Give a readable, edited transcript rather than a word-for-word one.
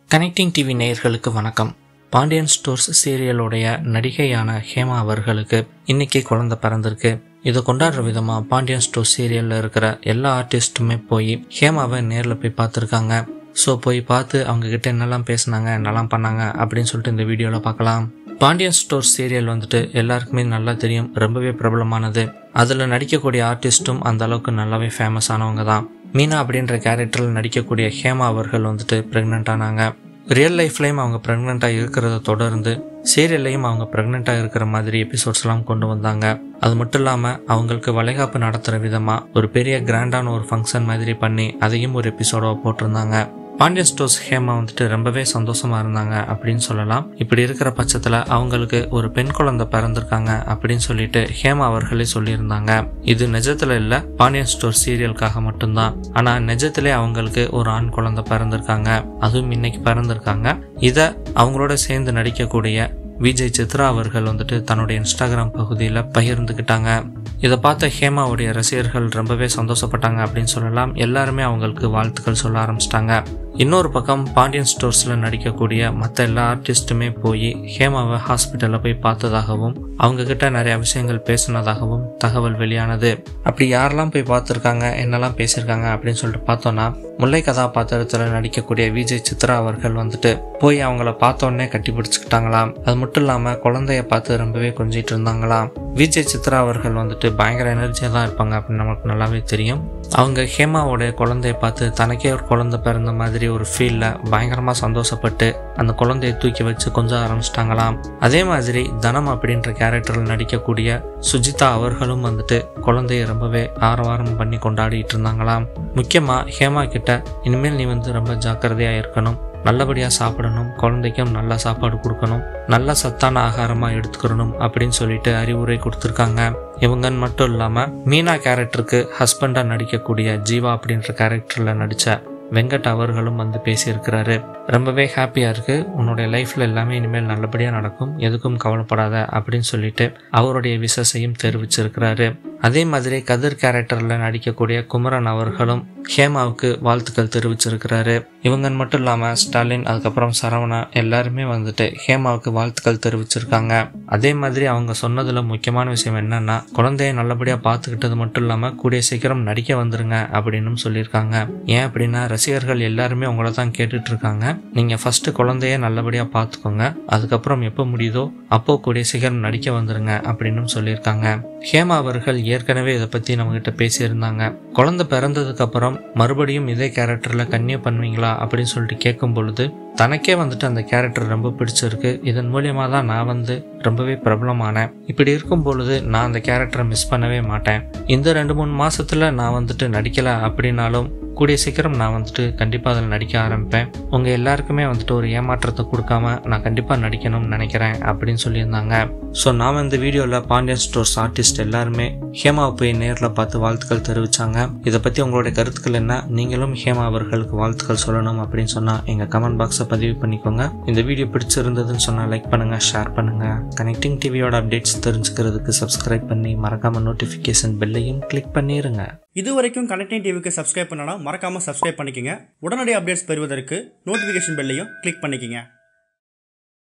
Connecting TV நேயர்களுக்கு வணக்கம். Pandian stores சீரியலுடைய நடிகையான ஹேமா அவர்களுக்கு இன்னைக்கு குழந்தை பிறந்திருக்கு. இதை கொண்டாடுற விதமா பாண்டியன் ஸ்டோர்ஸ் சீரியல்ல இருக்கிற எல்லா ஆர்டிஸ்டுமே போய் ஹேமாவை நேரில் போய் பார்த்துருக்காங்க. ஸோ போய் பார்த்து அவங்க கிட்ட என்னெல்லாம் பேசினாங்க, என்னெல்லாம் பண்ணாங்க அப்படின்னு சொல்லிட்டு இந்த வீடியோவில் பார்க்கலாம். பாண்டியன் ஸ்டோர்ஸ் சீரியல் எல்லாருக்குமே நல்லா தெரியும், ரொம்பவே பிரபலமானது. அதில் நடிக்கக்கூடிய ஆர்டிஸ்ட்டும் அந்த அளவுக்கு நல்லாவே ஃபேமஸ் ஆனவங்க தான். மீனா அப்படின்ற கேரக்டரில் நடிக்கக்கூடிய ஹேமா அவர்கள் பிரெக்னென்ட் ஆனாங்க. ரியல் லைஃப்லையும் அவங்க ப்ரெக்னெண்ட்டாக இருக்கிறத தொடர்ந்து சீரியல்லையும் அவங்க ப்ரெக்னெண்ட்டாக இருக்கிற மாதிரி எபிசோட்ஸ்லாம் கொண்டு வந்தாங்க. அது மட்டும் இல்லாமல் அவங்களுக்கு வளைகாப்பு நடத்துகிற விதமாக ஒரு பெரிய கிராண்டான ஒரு ஃபங்க்ஷன் மாதிரி பண்ணி அதையும் ஒரு எபிசோடாக போட்டிருந்தாங்க. பாண்டியன் ஸ்டோர்ஸ் ஹேமா ரொம்பவே சந்தோஷமா இருந்தாங்க அப்படின்னு சொல்லலாம். இப்படி இருக்கிற பட்சத்துல அவங்களுக்கு ஒரு பெண் குழந்தை பிறந்திருக்காங்க அப்படின்னு சொல்லிட்டு ஹேமா அவர்களே சொல்லியிருந்தாங்க. இது நிஜத்துல இல்ல, பாண்டியன் ஸ்டோர் சீரியலுக்காக மட்டும்தான். ஆனா நிஜத்திலே அவங்களுக்கு ஒரு ஆண் குழந்தை பிறந்திருக்காங்க, அதுவும் இன்னைக்கு பிறந்திருக்காங்க. இத அவங்களோட சேர்ந்து நடிக்கக்கூடிய விஜய் சித்ரா அவர்கள் தன்னுடைய இன்ஸ்டாகிராம் பகுதியில பகிர்ந்துக்கிட்டாங்க. இதை பார்த்த ஹேமாவுடைய ரசிகர்கள் ரொம்பவே சந்தோஷப்பட்டாங்க அப்படின்னு சொல்லலாம். எல்லாருமே அவங்களுக்கு வாழ்த்துக்கள் சொல்ல ஆரம்பிச்சிட்டாங்க. இன்னொரு பக்கம் பாண்டியன் ஸ்டோர்ஸ்ல நடிக்கக்கூடிய மற்ற எல்லா ஆர்டிஸ்டுமே போய் ஹேமாவை ஹாஸ்பிட்டல்ல போய் பார்த்ததாகவும் அவங்க கிட்ட நிறைய விஷயங்கள் பேசினதாகவும் தகவல் வெளியானது. அப்படி யாரெல்லாம் போய் பார்த்துருக்காங்க, என்னெல்லாம் பேசியிருக்காங்க அப்படின்னு சொல்லிட்டு பார்த்தோம்னா, முல்லை கதாபாத்திரத்துல நடிக்கக்கூடிய விஜய் சித்ரா அவர்கள் போய் அவங்கள பார்த்தோன்னே கட்டி பிடிச்சுக்கிட்டாங்களாம். அது மட்டும் இல்லாம குழந்தைய பார்த்து ரொம்பவே கொஞ்சிட்டு இருந்தாங்களாம். விஜய் சித்ரா அவர்கள் பயங்கர எனர்ஜியா தான் இருப்பாங்க அப்படின்னு நமக்கு நல்லாவே தெரியும். அவங்க ஹேமாவோட குழந்தைய பார்த்து தனக்கே ஒரு குழந்தை பிறந்த மாதிரி ஒரு ஃபீல்ல பயங்கரமா சந்தோஷப்பட்டு அந்த குழந்தைய தூக்கி வச்சு கொஞ்சம் ஆரம்பிச்சிட்டாங்களாம். அதே மாதிரி தனம் அப்படின்ற கேரக்டர்ல நடிக்கக்கூடிய சுஜிதா அவர்களும் குழந்தைய ரொம்பவே ஆரவாரம் பண்ணி கொண்டாடிட்டு இருந்தாங்களாம். முக்கியமா ஹேமா கிட்ட இனிமேல் நீ ரொம்ப ஜாக்கிரதையா இருக்கணும், நல்லபடியா சாப்பிடணும், குழந்தைக்கும் நல்ல சாப்பாடு கொடுக்கணும், நல்ல சத்தான ஆகாரமா எடுத்துக்கணும் அப்படின்னு சொல்லிட்டு அறிவுரை கொடுத்துருக்காங்க. இவங்கன்னு மட்டும் இல்லாம மீனா கேரக்டருக்கு ஹஸ்பண்டா நடிக்கக்கூடிய ஜீவா அப்படின்ற கேரக்டர்ல நடிச்ச வெங்கட் அவர்களும் பேசியிருக்கிறாரு. ரொம்பவே ஹாப்பியா இருக்கு, உன்னுடைய லைஃப்ல எல்லாமே இனிமேல் நல்லபடியா நடக்கும், எதுக்கும் கவலைப்படாத அப்படின்னு சொல்லிட்டு அவருடைய விஷஸையும் தெரிவிச்சிருக்கிறாரு. அதே மாதிரி கதிர் கேரக்டர்ல நடிக்கக்கூடிய குமரன் அவர்களும் ஹேமாவுக்கு வாழ்த்துக்கள் தெரிவிச்சிருக்கிறாரு. இவங்கன்னு மட்டும் இல்லாம ஸ்டாலின், அதுக்கப்புறம் சரவணா எல்லாருமே ஹேமாவுக்கு வாழ்த்துக்கள் தெரிவிச்சிருக்காங்க. அதே மாதிரி அவங்க சொன்னதுல முக்கியமான விஷயம் என்னன்னா, குழந்தைய நல்லபடியா பார்த்துக்கிட்டது மட்டும் இல்லாம கூடிய சீக்கிரம் நடிக்க வந்துருங்க அப்படின்னு சொல்லியிருக்காங்க. ஏன் அப்படின்னா ரசிகர்கள் எல்லாருமே உங்களை தான் கேட்டுட்டு இருக்காங்க. நீங்க ஃபர்ஸ்ட் குழந்தைய நல்லபடியா பார்த்துக்கோங்க, அதுக்கப்புறம் எப்போ முடியுதோ அப்போ கூடிய சீக்கிரம் நடிக்க வந்துருங்க அப்படின்னு சொல்லியிருக்காங்க. ஹேமா அவர்கள் ஏற்கனவே இதை பத்தி நம்ம கிட்ட பேசியிருந்தாங்க. குழந்தை பிறந்ததுக்கு அப்புறம் மறுபடியும் இதே கேரக்டர்ல கன்னியூ பண்ணுவீங்களா அப்படின்னு சொல்லிட்டு கேட்கும் பொழுது தனக்கே அந்த கேரக்டர் ரொம்ப பிடிச்சிருக்கு, இதன் மூலியமா தான் நான் ரொம்பவே பிரபலமானேன், இப்படி இருக்கும் பொழுது நான் அந்த கேரக்டரை மிஸ் பண்ணவே மாட்டேன். இந்த 2-3 மாசத்துல நான் நடிக்கல அப்படின்னாலும் கூடிய சீக்கிரம் நான் கண்டிப்பா அதில் நடிக்க ஆரம்பிப்பேன். உங்க எல்லாருக்குமே ஒரு ஏமாற்றத்தை கொடுக்காம நான் கண்டிப்பா நடிக்கணும்னு நினைக்கிறேன் அப்படின்னு சொல்லியிருந்தாங்க. ஸோ நான் இந்த வீடியோல பாண்டியன் ஸ்டோர்ஸ் ஆர்டிஸ்ட் எல்லாருமே ஹேமாவை போய் நேரில் பார்த்து வாழ்த்துக்கள் தெரிவிச்சாங்க. இதை பத்தி உங்களுடைய கருத்துக்கள் என்ன, நீங்களும் ஹேமா அவர்களுக்கு வாழ்த்துக்கள் சொல்லணும் அப்படின்னு சொன்னா எங்க கமெண்ட் பாக்ஸை பதிவு பண்ணிக்கோங்க. இந்த வீடியோ பிடிச்சிருந்ததுன்னு சொன்னா லைக் பண்ணுங்க, ஷேர் பண்ணுங்க. கனெக்டிங் டிவியோட அப்டேட்ஸ் தெரிஞ்சுக்கிறதுக்கு சப்ஸ்கிரைப் பண்ணி மறக்காம நோட்டிபிகேஷன் பெல்லையும் கிளிக் பண்ணிருங்க. இது வரைக்கும் கனெக்டிங் டிவிக்கு சப்ஸ்கிரைப் பண்ணனா மறக்காம சப்ஸ்கிரைப் பண்ணிக்கங்க. உடனடி அப்டேட்ஸ் பெறுவதற்கு நோட்டிபிகேஷன் பெல்லையும் கிளிக் பண்ணிக்கங்க.